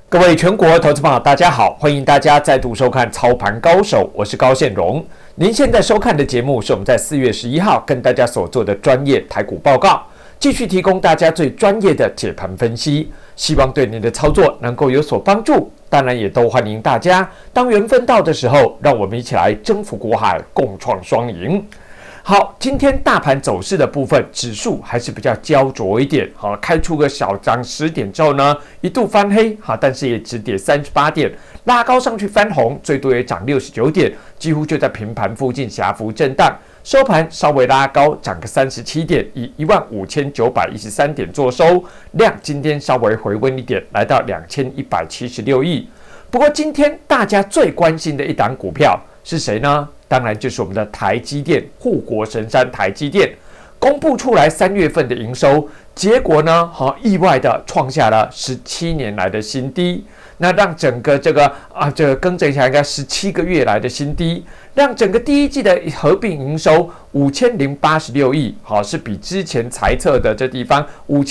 各位全国投资朋友，大家好，欢迎大家再度收看《操盘高手》，我是高宪荣。您现在收看的节目是我们在4月11号跟大家所做的专业台股报告，继续提供大家最专业的解盘分析，希望对您的操作能够有所帮助。当然，也都欢迎大家当缘分到的时候，让我们一起来征服国海，共创双赢。好，今天大盘走势的部分，指数还是比较焦灼一点。好，开出个小涨10点之后呢，一度翻黑，好，但是也只跌38点，拉高上去翻红，最多也涨69点，几乎就在平盘附近狭幅震荡。收盘稍微拉高，涨个37点，以15913点做收，量今天稍微回温一点，来到2176亿。不过今天大家最关心的一档股票是谁呢？当然就是我们的台积电，护国神山台积电公布出来3月份的营收，结果呢，意外的创下了17年来的新低，那让整个这个更正一下，应该17个月来的新低，让整个第一季的合并营收5086亿，是比之前财测的这地方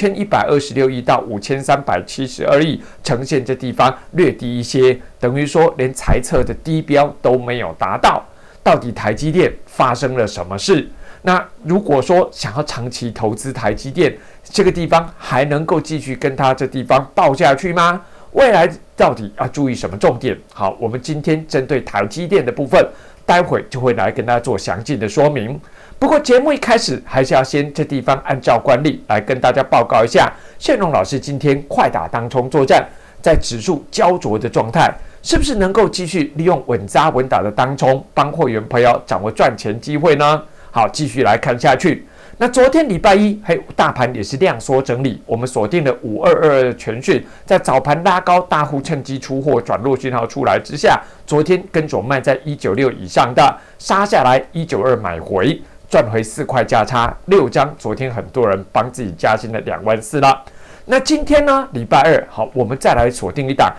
5126亿到5372亿，呈现这地方略低一些，等于说连财测的低标都没有达到。到底台积电发生了什么事？那如果说想要长期投资台积电，这个地方还能够继续跟它这地方报下去吗？未来到底要注意什么重点？好，我们今天针对台积电的部分，待会就会来跟大家做详尽的说明。不过节目一开始还是要先这地方按照惯例来跟大家报告一下，宪荣老师今天快打当冲作战，在指数焦灼的状态，是不是能够继续利用稳扎稳打的当冲，帮会员朋友掌握赚钱机会呢？好，继续来看下去。那昨天礼拜一，大盘也是量缩整理，我们锁定了5222的全讯，在早盘拉高，大户趁机出货，转弱讯号出来之下，昨天跟着卖在196以上的，杀下来192买回，赚回4块价差，6张。昨天很多人帮自己加薪了24000了。那今天呢？礼拜二，好，我们再来锁定一档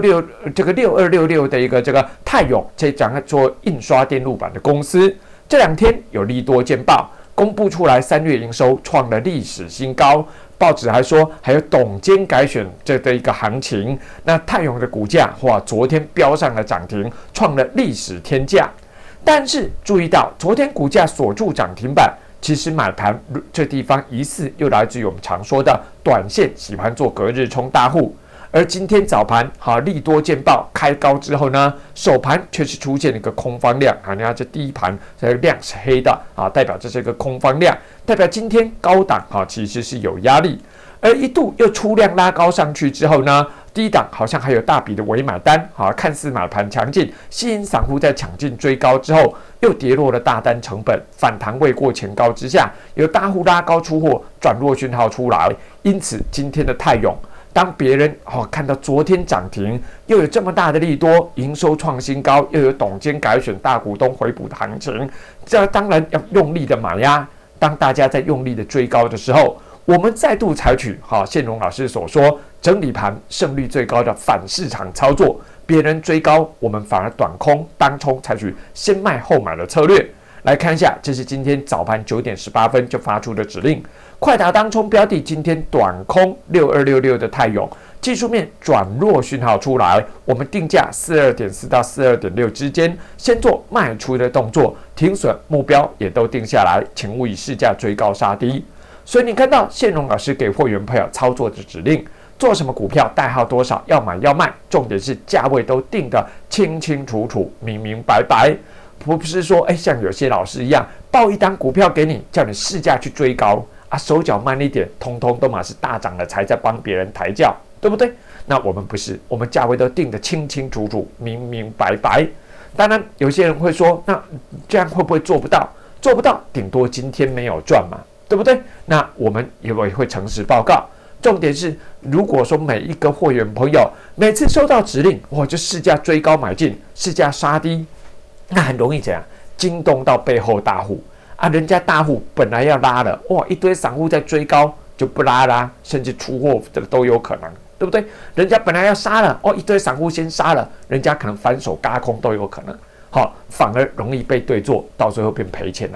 6266的一个这个泰永，这讲做印刷电路板的公司，这2天有利多见报，公布出来3月营收创了历史新高，报纸还说还有董监改选这的一个行情。那泰永的股价昨天飙上了涨停，创了历史天价。但是注意到昨天股价锁住涨停板。其实买盘这地方疑似又来自于我们常说的短线喜欢做隔日冲大户，而今天早盘利多见报开高之后呢，首盘却是出现了一个空方量你看这第一盘这个量是黑的代表这是一个空方量，代表今天高档其实是有压力，而一度又出量拉高上去之后呢，低档好像还有大笔的微买单看似买盘强劲，吸引散户在抢进追高之后，又跌落了大单成本，反弹未过前高之下，有大户拉高出货，转弱讯号出来。因此今天的泰永，当别人看到昨天涨停，又有这么大的利多，营收创新高，又有董监改选大股东回补的行情，这当然要用力的买呀。当大家在用力的追高的时候，我们再度采取宪荣老师所说整理盘胜率最高的反市场操作，别人追高，我们反而短空当冲，采取先卖后买的策略。来看一下，这是今天早盘9点18分就发出的指令，快打当冲标的，今天短空6266的泰永，技术面转弱讯号出来，我们定价42.4到42.6之间，先做卖出的动作，停损目标也都定下来，请勿以市价追高杀低。所以你看到宪荣老师给会员朋友操作的指令，做什么股票，代号多少，要买要卖，重点是价位都定得清清楚楚、明明白白，不是说像有些老师一样报一档股票给你，叫你市价去追高手脚慢一点，通通都是大涨了才在帮别人抬轿，对不对？那我们不是，我们价位都定得清清楚楚、明明白白。当然有些人会说，那这样会不会做不到？做不到，顶多今天没有赚嘛，对不对？那我们也会诚实报告。重点是，如果说每一个会员朋友每次收到指令，就市价追高买进，市价杀低，那很容易怎样惊动到背后大户人家大户本来要拉了，一堆散户在追高就不拉啦，甚至出货这个都有可能，对不对？人家本来要杀了，一堆散户先杀了，人家可能反手轧空都有可能，反而容易被对做，到最后变赔钱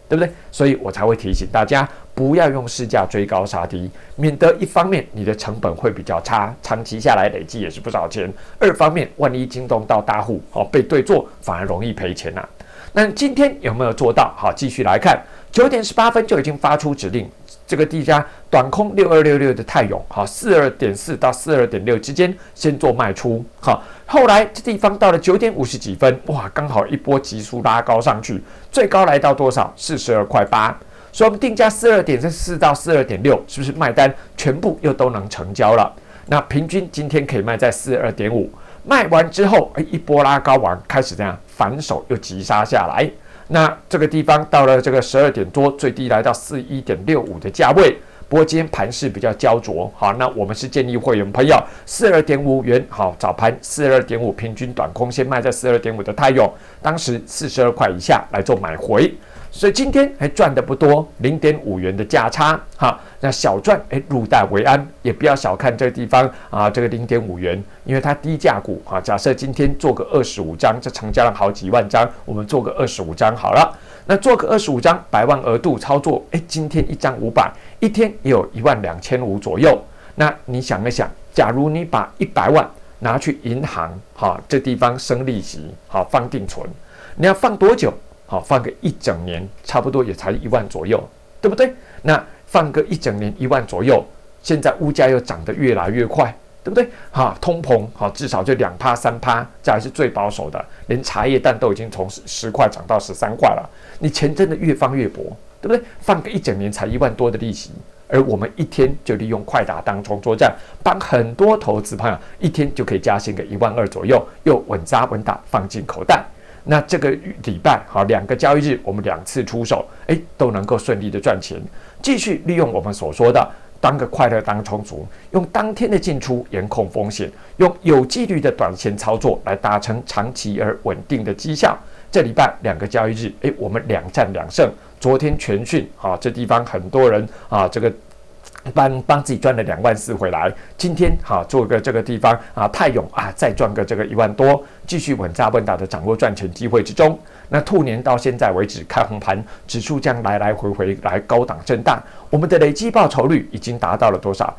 对不对？所以我才会提醒大家不要用市价追高杀低，免得一方面你的成本会比较差，长期下来累积也是不少钱；二方面万一惊动到大户，被对做反而容易赔钱啊。那今天有没有做到？好，继续来看，9点18分就已经发出指令，这个地价短空6266的泰永，好，42.4到42.6之间先做卖出，好，后来这地方到了9点50几分，哇，刚好一波急速拉高上去，最高来到多少？42.8块。所以我们定价42.4到42.6，是不是卖单全部又都能成交了？那平均今天可以卖在42.5，卖完之后，一波拉高完，开始这样反手又急杀下来。那这个地方到了这个12点多，最低来到41.65的价位。不过今天盘势比较焦灼，好，那我们是建议会员朋友42.5元，好，早盘42.5平均短空先卖在42.5的泰永，当时42块以下来做买回。所以今天还赚的不多，0.5元的价差，哈，那小赚，入袋为安，也不要小看这个地方啊，这个0.5元，因为它低价股啊。假设今天做个25张，这成交量好几万张，我们做个25张好了。那做个25张，100万额度操作，今天一张500，一天也有12500左右。那你想一想，假如你把100万拿去银行，哈，这地方生利息，好放定存，你要放多久？好，放个1整年，差不多也才1万左右，对不对？那放个1整年1万左右，现在物价又涨得越来越快，对不对？好，通膨好至少就2%、3%，这还是最保守的。连茶叶蛋都已经从10块涨到13块了，你钱真的越放越薄，对不对？放个1整年才1万多的利息，而我们一天就利用快打当冲作战，帮很多投资朋友一天就可以加薪个12000左右，又稳扎稳打放进口袋。那这个礼拜好2个交易日，我们2次出手，都能够顺利的赚钱。继续利用我们所说的当个快乐当冲族，用当天的进出严控风险，用有纪律的短线操作来达成长期而稳定的绩效。这礼拜2个交易日，我们2战2胜。昨天全讯啊，这地方很多人啊，这个帮自己赚了2万4回来。今天好做个这个地方啊，泰永啊再赚个这个1万多，继续稳扎稳打的掌握赚钱机会之中。那兔年到现在为止，开红盘，指数将来来回回来高档震荡，我们的累积报酬率已经达到了多少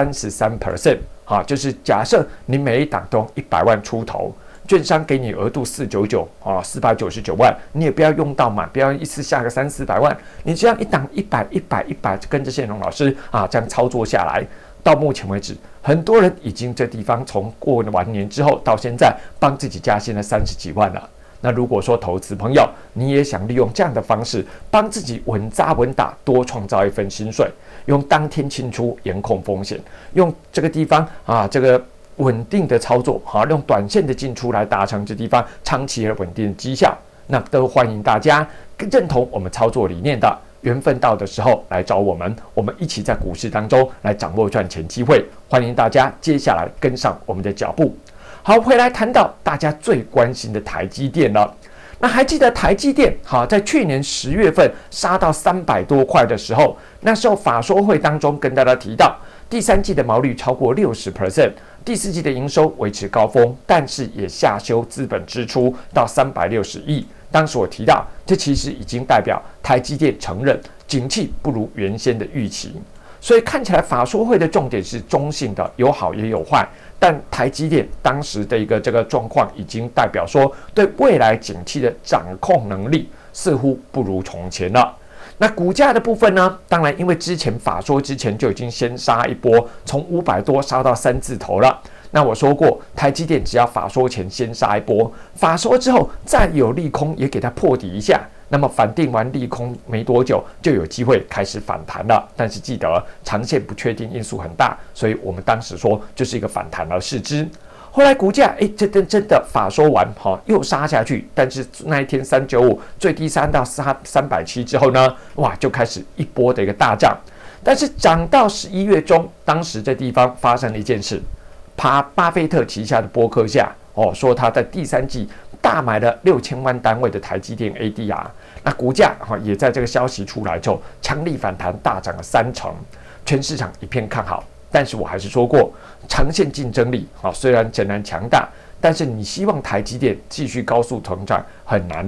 ？33%。好，就是假设你每一档都100万出头。券商给你额度499啊，499万，你也不要用到嘛，不要一次下个300-400万，你这样一档100，跟着宪荣老师啊这样操作下来，到目前为止，很多人已经这地方从过完年之后到现在帮自己加薪了30几万了。那如果说投资朋友你也想利用这样的方式帮自己稳扎稳打，多创造一份薪水，用当天清出严控风险，用这个地方啊这个稳定的操作，好，用短线的进出来达成这地方长期而稳定的绩效，那都欢迎大家认同我们操作理念的，缘分到的时候来找我们，我们一起在股市当中来掌握赚钱机会。欢迎大家接下来跟上我们的脚步。好，回来谈到大家最关心的台积电了。那还记得台积电好，在去年10月份杀到300多块的时候，那时候法说会当中跟大家提到，第3季的毛利超过60%，第4季的营收维持高峰，但是也下修资本支出到360亿。当时我提到，这其实已经代表台积电承认景气不如原先的预期，所以看起来法说会的重点是中性的，有好也有坏。但台积电当时的一个这个状况，已经代表说对未来景气的掌控能力似乎不如从前了。那股价的部分呢？当然，因为之前法说之前就已经先杀一波，从500多杀到3字头了。那我说过，台积电只要法说前先杀一波，法说之后再有利空也给它破底一下，那么反定完利空没多久就有机会开始反弹了。但是记得长线不确定因素很大，所以我们当时说就是一个反弹而视之。后来股价这真的法说完又杀下去，但是那一天395最低3到370之后呢，哇就开始一波的一个大涨。但是涨到11月中，当时这地方发生了一件事，巴菲特旗下的波克夏说他在第3季大买了6000万单位的台积电 ADR， 那股价也在这个消息出来之后强力反弹，大涨了30%，全市场一片看好。但是我还是说过，长线竞争力虽然仍然强大，但是你希望台积电继续高速成长很难了，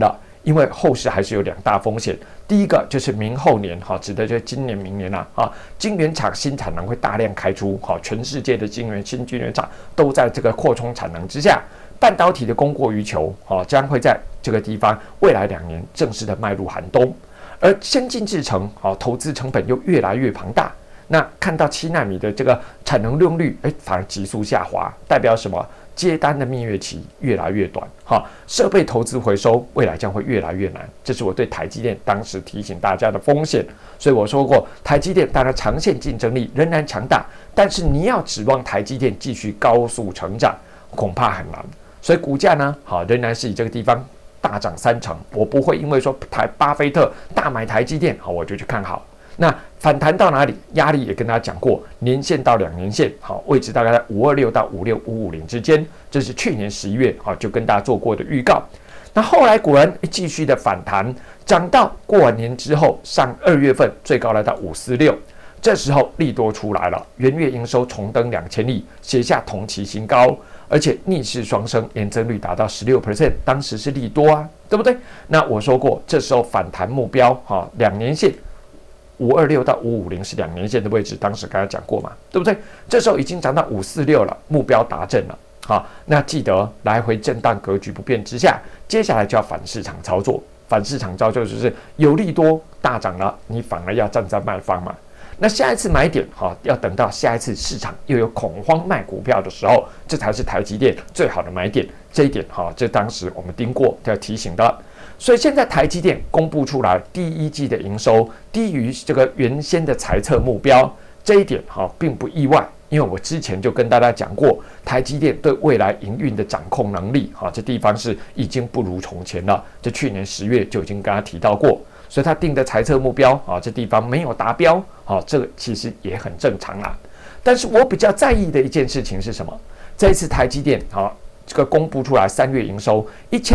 因为后市还是有2大风险。第一个就是明后年指的就是今年明年晶圆厂新产能会大量开出，全世界的新晶圆厂都在这个扩充产能之下，半导体的供过于求将会在这个地方未来2年正式的迈入寒冬。而先进制程投资成本又越来越庞大，那看到7奈米的这个产能利用率反而急速下滑，代表什么？接单的蜜月期越来越短，设备投资回收未来将会越来越难，这是我对台积电当时提醒大家的风险。所以我说过，台积电当然长线竞争力仍然强大，但是你要指望台积电继续高速成长，恐怕很难。所以股价呢，仍然是以这个地方大涨3成，我不会因为说巴菲特大买台积电，我就去看好。那反弹到哪里？压力也跟大家讲过，年线到2年线，位置大概在526到56550之间，这是去年11月就跟大家做过的预告。那后来果然继续的反弹，涨到过完年之后，上2月份最高来到546，这时候利多出来了，元月营收重登2000亿，写下同期新高，而且逆势双升，年增率达到16%，当时是利多啊，对不对？那我说过，这时候反弹目标2年线。526到550是2年线的位置，当时刚才讲过嘛，对不对？这时候已经涨到546了，目标达阵了。那记得来回震荡格局不变之下，接下来就要反市场操作。反市场操作就是有利多大涨了，你反而要站在卖方嘛。那下一次买点要等到下一次市场又有恐慌卖股票的时候，这才是台积电最好的买点。这一点这当时我们盯过要提醒的。所以现在台积电公布出来第1季的营收低于这个原先的财测目标，这一点并不意外，因为我之前就跟大家讲过，台积电对未来营运的掌控能力这地方是已经不如从前了。这去年10月就已经跟他提到过，所以他定的财测目标这地方没有达标这个其实也很正常啦。但是我比较在意的一件事情是什么？这一次台积电这个公布出来3月营收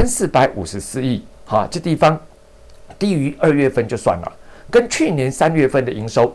1454亿。这地方低于2月份就算了，跟去年3月份的营收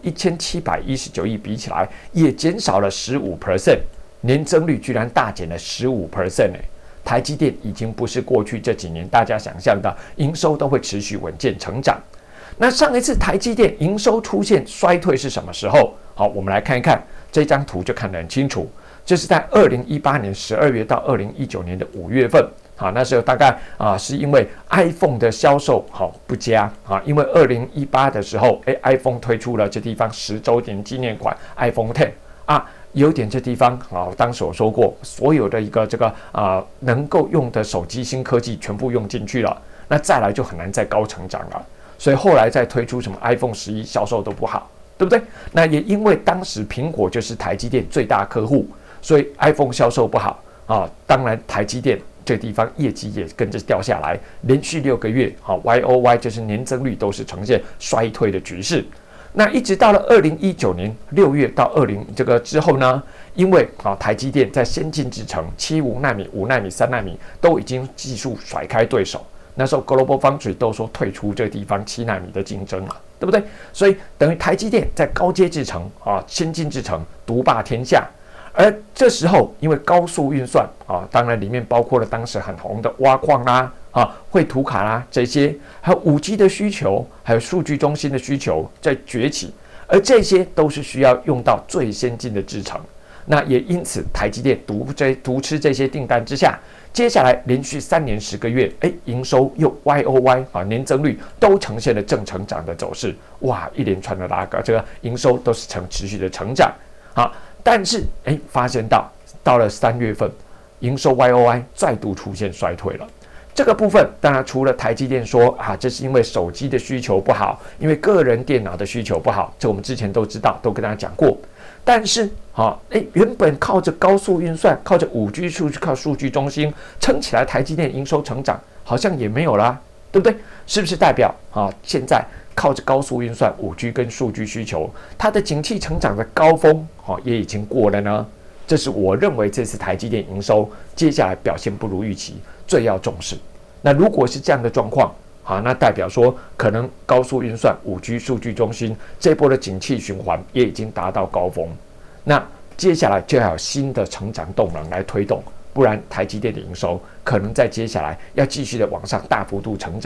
1719亿比起来，也减少了15%，年增率居然大减了15%。台积电已经不是过去这几年大家想象的营收都会持续稳健成长。那上一次台积电营收出现衰退是什么时候？我们来看一看这张图就看得很清楚，这是在2018年12月到2019年的5月份。那时候大概是因为 iPhone 的销售不佳因为2018的时候iPhone 推出了这地方10周年纪念款 iPhone X 有点这地方当时我说过，所有的一个这个能够用的手机新科技全部用进去了，那再来就很难再高成长了，所以后来再推出什么 iPhone 11销售都不好，对不对？那也因为当时苹果就是台积电最大客户，所以 iPhone 销售不好当然台积电这个地方业绩也跟着掉下来，连续6个月YOY 就是年增率都是呈现衰退的局势。那一直到了2019年6月到这个之后呢，因为台积电在先进制程75奈米、5奈米、3奈米都已经技术甩开对手，那时候 Global Foundry 都说退出这个地方7奈米的竞争了，对不对？所以等于台积电在高阶制程先进制程独霸天下。而这时候，因为高速运算当然里面包括了当时很红的挖矿啦、绘图卡啦这些，还有5G 的需求，还有数据中心的需求在崛起，而这些都是需要用到最先进的制程。那也因此，台积电独吃这些订单之下，接下来连续3年10个月，营收又 YOY 年增率都呈现了正成长的走势，哇，一连串的拉高，这个营收都是持续的成长但是发现到了3月份，营收 YOY 再度出现衰退了。这个部分当然除了台积电说这是因为手机的需求不好，因为个人电脑的需求不好，这我们之前都知道，都跟大家讲过。但是原本靠着高速运算，靠着5G 数据，靠数据中心撑起来，台积电营收成长好像也没有啦，对不对？是不是代表现在靠着高速运算、5G 跟数据需求，它的景气成长的高峰也已经过了呢？这是我认为这次台积电营收接下来表现不如预期，最要重视。那如果是这样的状况那代表说可能高速运算、5G 数据中心这波的景气循环也已经达到高峰，那接下来就要有新的成长动能来推动，不然台积电的营收可能在接下来要继续的往上大幅度成长，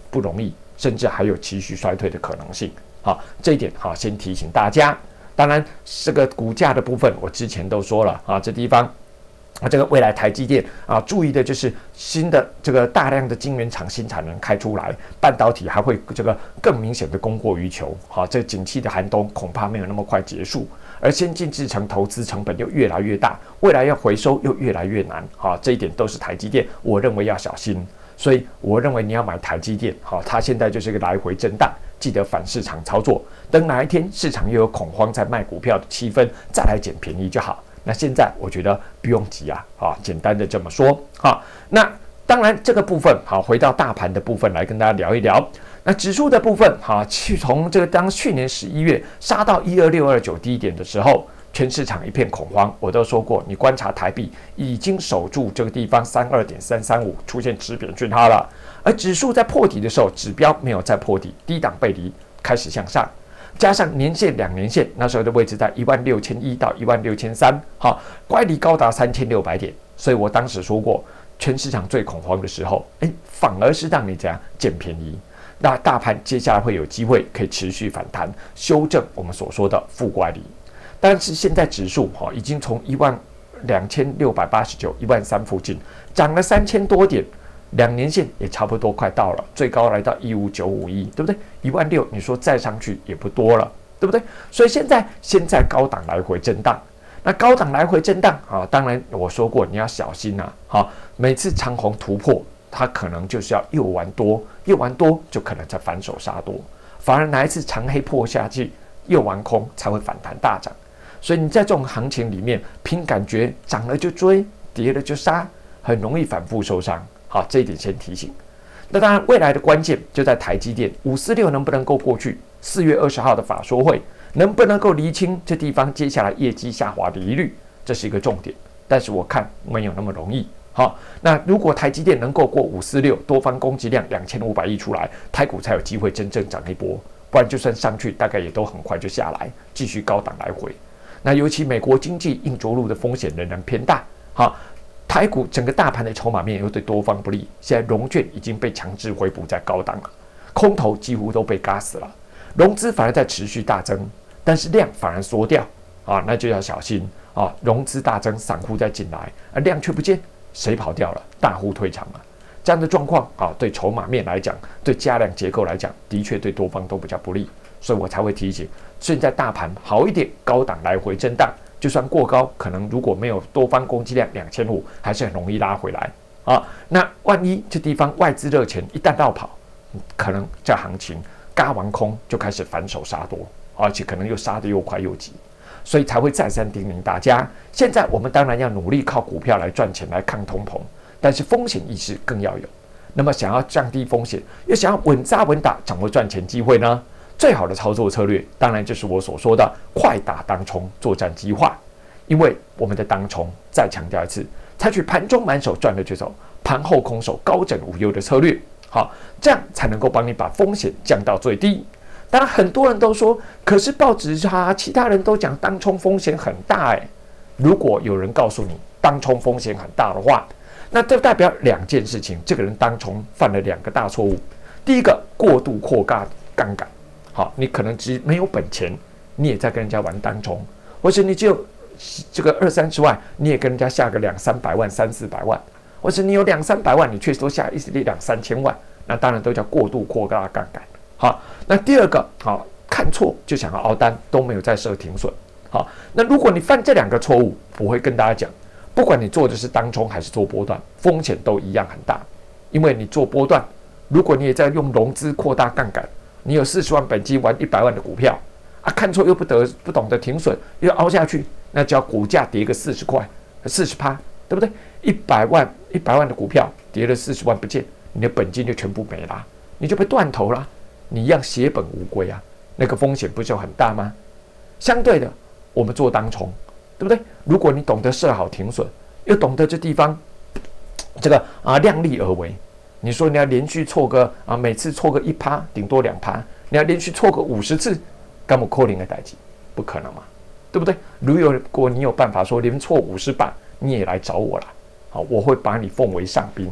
不容易，甚至还有持续衰退的可能性。好，这一点好，先提醒大家。当然，这个股价的部分，我之前都说了啊，这地方这个未来台积电注意的就是新的这个大量的晶圆厂新产能开出来，半导体还会这个更明显的供过于求。好，这景气的寒冬恐怕没有那么快结束，而先进制程投资成本又越来越大，未来要回收又越来越难。好，这一点都是台积电，我认为要小心。所以我认为你要买台积电，好，它现在就是一个来回震荡，记得反市场操作。等哪一天市场又有恐慌在卖股票的气氛，再来捡便宜就好。那现在我觉得不用急简单的这么说。那当然这个部分回到大盘的部分来跟大家聊一聊。那指数的部分从这个当去年11月杀到12629低点的时候，全市场一片恐慌，我都说过，你观察台币已经守住这个地方32.335，出现止贬讯号了。而指数在破底的时候，指标没有再破底，低档背离开始向上，加上年线、2年线那时候的位置在16100到16300，乖离高达3600点。所以我当时说过，全市场最恐慌的时候，反而是让你这样捡便宜。那大盘接下来会有机会可以持续反弹，修正我们所说的负乖离。但是现在指数已经从12689、13000附近涨了3000多点，2年线也差不多快到了，最高来到15951，对不对？16000你说再上去也不多了，对不对？所以现在高档来回震荡，那高档来回震荡当然我说过你要小心每次长红突破，它可能就是要又玩多就可能再反手杀多，反而哪一次长黑破下去又玩空才会反弹大涨。所以你在这种行情里面凭感觉，涨了就追，跌了就杀，很容易反复受伤。好，这一点先提醒。那当然，未来的关键就在台积电546能不能够过去，4月20号的法说会能不能够厘清这地方接下来业绩下滑的疑虑，这是一个重点。但是我看没有那么容易。好，那如果台积电能够过546，多方供给量2500亿出来，台股才有机会真正涨一波，不然就算上去，大概也都很快就下来，继续高档来回。那尤其美国经济硬着陆的风险仍然偏大，台股整个大盘的筹码面又对多方不利，现在融券已经被强制回补在高档了，空头几乎都被嘎死了，融资反而在持续大增，但是量反而缩掉那就要小心融资大增，散户再进来，而量却不见，谁跑掉了？大户退场了。这样的状况对筹码面来讲，对价量结构来讲，的确对多方都比较不利，所以我才会提醒，现在大盘好一点，高档来回震荡，就算过高，可能如果没有多方供给量2500，还是很容易拉回来那万一这地方外资热钱一旦绕跑，可能这行情嘎完空就开始反手杀多，而且可能又杀得又快又急，所以才会再三叮咛大家，现在我们当然要努力靠股票来赚钱，来抗通膨，但是风险意识更要有。那么想要降低风险，又想要稳扎稳打掌握赚钱机会呢？最好的操作策略，当然就是我所说的快打当冲作战计划。因为我们的当冲，再强调一次，采取盘中满手赚了就走，盘后空手高枕无忧的策略。好，这样才能够帮你把风险降到最低。当然，很多人都说，可是报纸其他人都讲当冲风险很大如果有人告诉你当冲风险很大的话，那这代表2件事情，这个人当冲犯了2个大错误。第一个，过度扩大杠杆。好，你可能只没有本钱，你也在跟人家玩当冲，或者你只有这个20-30万，你也跟人家下个200-300万、300-400万，或者你有200-300万，你却说下1-2-3千万，那当然都叫过度扩大杠杆。好，那第二个，看错就想要凹单，都没有再设停损。好，那如果你犯这2个错误，我会跟大家讲，不管你做的是当冲还是做波段，风险都一样很大。因为你做波段，如果你也在用融资扩大杠杆，你有40万本金玩100万的股票看错又不懂得停损，又凹下去，那只要股价跌个40%，对不对？100万的股票跌了40万不见，你的本金就全部没了，你就被断头了，你一样血本无归那个风险不就很大吗？相对的，我们做当冲，对不对？如果你懂得设好停损，又懂得这地方这个量力而为。你说你要连续错个每次错个1%，顶多2%，你要连续错个50次，干嘛扣零的代志？不可能嘛，对不对？如果你有办法说连错50把，你也来找我啦，好，我会把你奉为上宾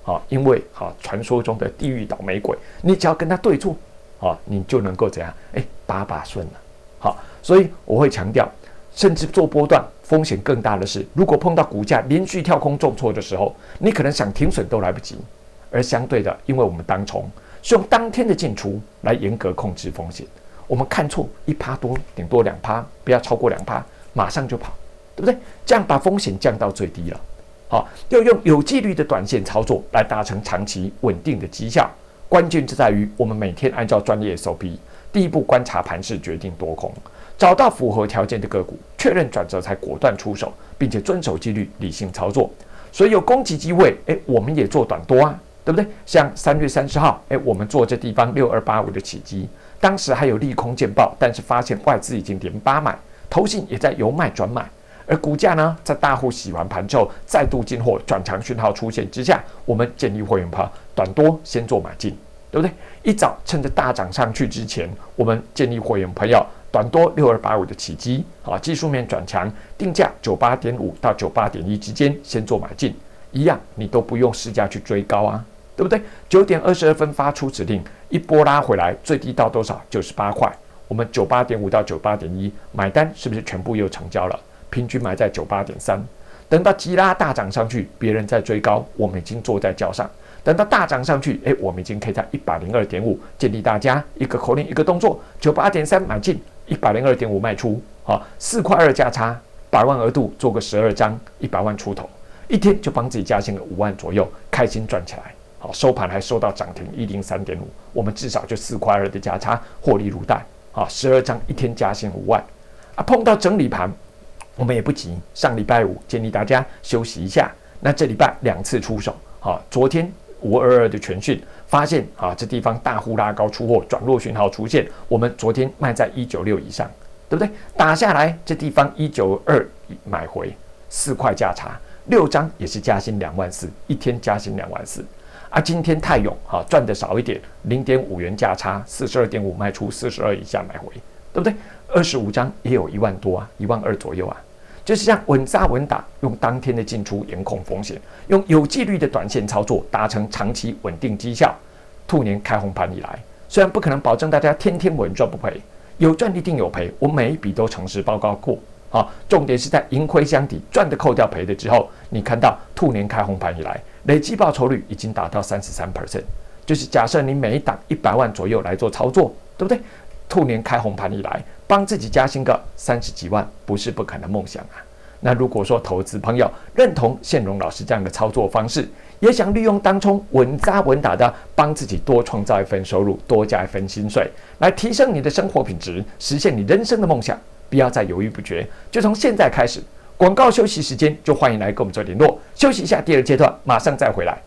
因为传说中的地狱倒霉鬼，你只要跟他对错，你就能够怎样？把把顺了。所以我会强调，甚至做波段风险更大的是，如果碰到股价连续跳空重挫的时候，你可能想停损都来不及。而相对的，因为我们当冲是用当天的进出来严格控制风险，我们看错1%多，顶多2%，不要超过2%，马上就跑，对不对？这样把风险降到最低了。要用有纪律的短线操作来达成长期稳定的绩效。关键就在于我们每天按照专业 SOP， 第一步观察盘势，决定多空，找到符合条件的个股，确认转折才果断出手，并且遵守纪律，理性操作。所以有攻击机会，我们也做短多啊，对不对？像3月30号，我们做这地方6285的起基，当时还有利空见报，但是发现外资已经连8买，投信也在由卖转买。而股价呢，在大户洗完盘之后，再度进货转强讯号出现之下，我们建议会员朋友短多先做买进，对不对？一早趁着大涨上去之前，我们建议会员朋友短多6285的起基，技术面转强，定价98.5到98.1之间先做买进，一样你都不用市价去追高啊，对不对？9点22分发出指令，一波拉回来，最低到多少？98块，我们98.5到98.1买单，是不是全部又成交了？平均买在98.3，等到急拉大涨上去，别人在追高，我们已经坐在轿上。等到大涨上去，我们已经可以在102.5，建议大家一个口令一个动作，98.3买进，102.5卖出，4块2价差，100万额度做个12张，100万出头，一天就帮自己加薪了5万左右，开心赚起来。收盘还收到涨停103.5，我们至少就4块2的价差，获利如带，12张一天加薪5万碰到整理盘。我们也不急，上礼拜五建议大家休息一下。那这礼拜2次出手，昨天522的全讯发现这地方大户拉高出货，转弱讯号出现，我们昨天卖在196以上，对不对？打下来这地方192买回4块价差，6张也是加薪2万4，一天加薪2万4。今天泰永赚的少一点，0.5元价差，42.5卖出，42以下买回，对不对？25张也有1万多啊，1万2左右啊。就是这样稳扎稳打，用当天的进出严控风险，用有纪律的短线操作达成长期稳定绩效。兔年开红盘以来，虽然不可能保证大家天天稳赚不赔，有赚一定有赔，我每一笔都诚实报告过。重点是在盈亏相抵，赚的扣掉赔的之后，你看到兔年开红盘以来，累计报酬率已经达到33%，就是假设你每一档100万左右来做操作，对不对？兔年开红盘以来，帮自己加薪个30几万，不是不可能梦想啊。那如果说投资朋友认同宪荣老师这样的操作方式，也想利用当冲稳扎稳打的帮自己多创造一份收入，多加一份薪水，来提升你的生活品质，实现你人生的梦想，不要再犹豫不决，就从现在开始。广告休息时间就欢迎来跟我们做联络，休息一下，第2阶段马上再回来。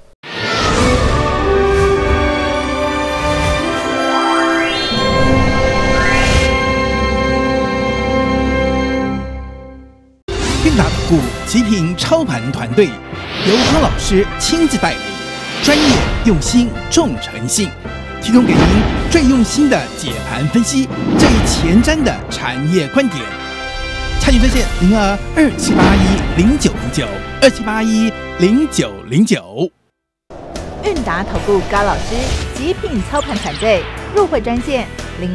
韵达投顾极品操盘团队，由康老师亲自带领，专业用心重诚信，提供给您最用心的解盘分析，最前瞻的产业观点。参与热线022781090927810909。 韵达投顾高老师极品操盘团队入会专线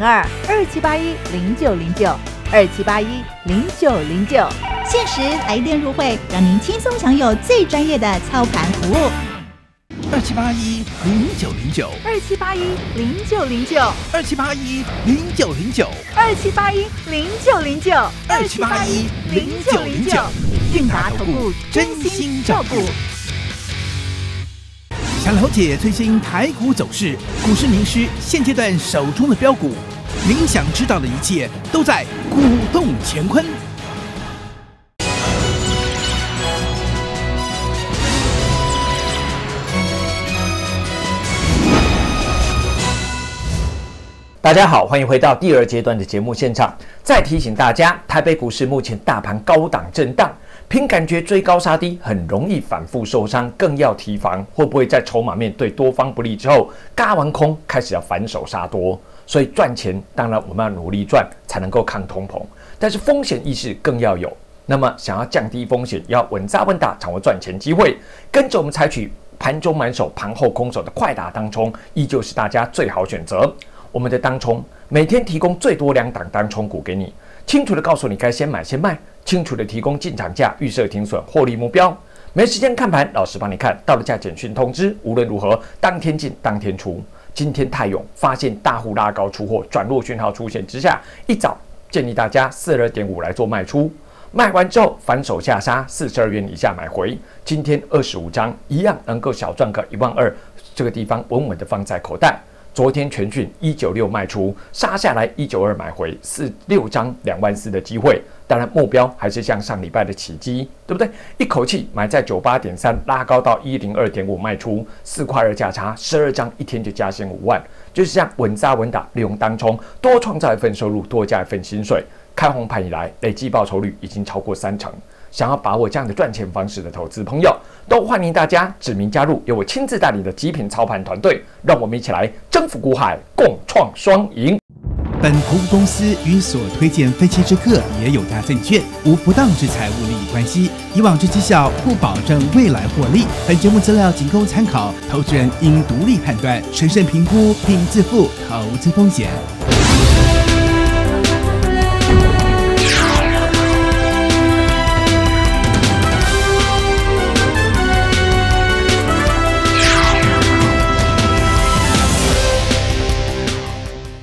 022781090927810909。限时来电入会，让您轻松享有最专业的操盘服务。 27810909278109092781090927810909韵达投顾真心照顾。想了解最新台股走势，股市名师现阶段手中的标股，您想知道的一切都在股动乾坤。 大家好，欢迎回到第2阶段的节目现场。再提醒大家，台北股市目前大盘高档震荡，凭感觉追高杀低，很容易反复受伤，更要提防会不会在筹码面对多方不利之后，軋完空开始要反手杀多。所以赚钱，当然我们要努力赚，才能够抗通膨，但是风险意识更要有。那么想要降低风险，要稳扎稳打，掌握赚钱机会，跟着我们采取盘中满手、盘后空手的快打当冲，依旧是大家最好选择。我们的当冲每天提供最多2档当冲股给你，清楚的告诉你该先买先卖，清楚的提供进场价、预设停损、获利目标。没时间看盘，老师帮你看，到了价简讯通知，无论如何当天进当天出。今天泰永发现大户拉高出货，转弱讯号出现之下，一早建议大家42.5来做卖出，卖完之后反手下杀，42元以下买回。今天25张一样能够小赚个12000，这个地方稳稳的放在口袋。昨天全讯196卖出，杀下来192买回，6张24000的机会。当然目标还是像上礼拜的起基，对不对？一口气买在98.3，拉高到102.5卖出，4块2价差，12张一天就加薪5万，就是这样稳扎稳打，利用当冲多创造一份收入，多加一份薪水。开红盘以来，累计报酬率已经超过30%。想要把握这样的赚钱方式的投资朋友，都欢迎大家指名加入由我亲自带领的极品操盘团队，让我们一起来征服股海，共创双赢。 本投资公司与所推荐分期之客也有大证券，无不当之财务利益关系。以往之绩效不保证未来获利。本节目资料仅供参考，投资人应独立判断、审慎评估并自负投资风险。